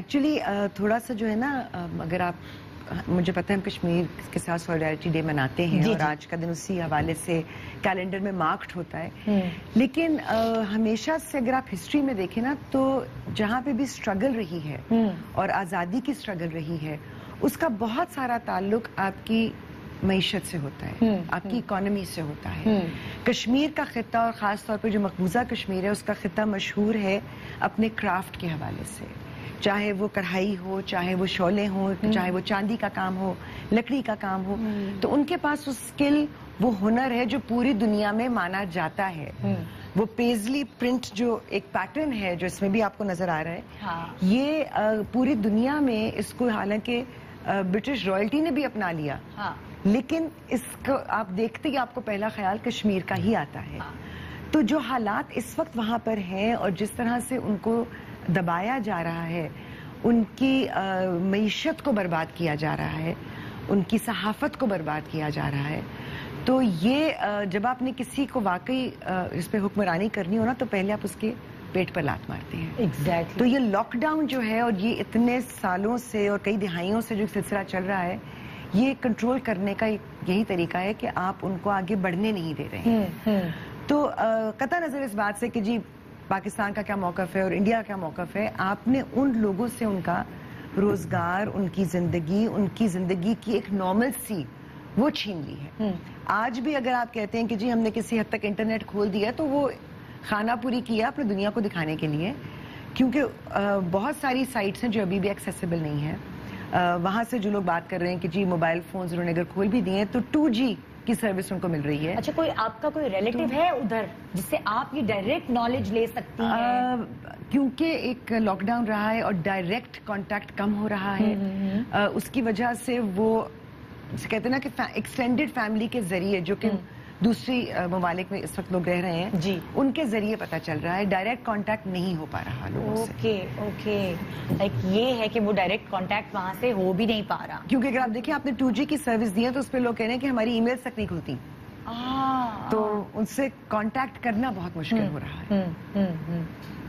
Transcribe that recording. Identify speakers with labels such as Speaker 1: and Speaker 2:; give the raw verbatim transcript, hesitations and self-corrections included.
Speaker 1: Actually تھوڑا سا جو ہے نا اگر آپ مجھے پتہ ہے ہم کشمیر کے ساتھ سولیڈرٹی ڈے مناتے ہیں اور آج کا دن اسی حوالے سے کیلنڈر میں مارکڈ ہوتا ہے، لیکن ہمیشہ سے اگر آپ ہسٹری میں دیکھیں نا تو جہاں پہ بھی اسٹرگل رہی ہے اور آزادی کی اسٹرگل رہی ہے اس کا بہت سارا تعلق آپ کی معیشت سے ہوتا ہے، آپ کی اکانومی سے ہوتا ہے۔ کشمیر کا خطہ اور خاص طور پہ جو مقبوضہ کشمیر ہے اس کا خطہ مشہور ہے اپنے کرافٹ کے حوالے سے، چاہے وہ کڑھائی ہو، چاہے وہ شعلے ہوں، چاہے وہ چاندی کا کام ہو، لکڑی کا کام ہو، تو ان کے پاس وہ اسکل، وہ ہنر ہے جو پوری دنیا میں مانا جاتا ہے۔ وہ پیزلی پرنٹ جو ایک پیٹرن ہے جو اس میں بھی آپ کو نظر آ رہا ہے، یہ پوری دنیا میں اس کو حالانکہ برٹش رائلٹی نے بھی اپنا لیا، لیکن اس کو آپ دیکھتے ہی آپ کو پہلا خیال کشمیر کا ہی آتا ہے۔ تو جو حالات اس وقت وہاں پر ہیں اور جس طرح سے ان کو دبایا جا رہا ہے، ان کی معیشت کو برباد کیا جا رہا ہے، ان کی صحافت کو برباد کیا جا رہا ہے، تو یہ جب آپ نے کسی کو واقعی اس پہ حکمرانی کرنی ہو نا تو پہلے آپ اس کے پیٹ پر لات مارتے ہیں۔
Speaker 2: ایگزیکٹلی۔
Speaker 1: تو یہ لاک ڈاؤن جو ہے اور یہ اتنے سالوں سے اور کئی دہائیوں سے جو سلسلہ چل رہا ہے، یہ کنٹرول کرنے کا یہی طریقہ ہے کہ آپ ان کو آگے بڑھنے نہیں دے رہے ہیں۔ تو قطع نظر اس بات سے کہ جی پاکستان کا کیا موقف ہے اور انڈیا کا کیا موقف ہے، آپ نے ان لوگوں سے ان کا روزگار، ان کی زندگی، ان کی زندگی کی ایک نارمل سی وہ چھین لی ہے۔ آج بھی اگر آپ کہتے ہیں کہ جی ہم نے کسی حد تک انٹرنیٹ کھول دیا تو وہ خانہ پوری کیا اپنے دنیا کو دکھانے کے لیے، کیونکہ بہت ساری سائٹس ہیں جو ابھی بھی ایکسیسیبل نہیں ہیں۔ وہاں سے جو لوگ بات کر رہے ہیں کہ جی موبائل فونز انہوں نے اگر کھول بھی دیے تو ٹو جی کی سروس ان کو مل رہی ہے۔
Speaker 2: اچھا، کوئی آپ کا کوئی ریلیٹیو ہے ادھر جس سے آپ یہ ڈائریکٹ نالج لے سکتی ہیں؟
Speaker 1: کیونکہ ایک لاک ڈاؤن رہا ہے اور ڈائریکٹ کانٹیکٹ کم ہو رہا ہے، اس کی وجہ سے وہ کہتے ہیں نا کہ ایکسٹینڈیڈ فیملی کے ذریعے جو کہ دوسری ممالک میں اس وقت لوگ رہ رہے ہیں
Speaker 2: جی
Speaker 1: ان کے ذریعے پتہ چل رہا ہے، ڈائریکٹ کانٹیکٹ نہیں ہو پا رہا لوگوں سے۔
Speaker 2: اوکے اوکے، لائک یہ ہے کہ وہ ڈائریکٹ کانٹیکٹ وہاں سے ہو بھی نہیں پا رہا،
Speaker 1: کیونکہ اگر آپ دیکھیں آپ نے ٹو جی کی سروس دی ہے تو اس پہ لوگ کہہ رہے ہیں کہ ہماری ای میلز تک نہیں کھلتی، تو ان سے کانٹیکٹ کرنا بہت مشکل ہو رہا ہے۔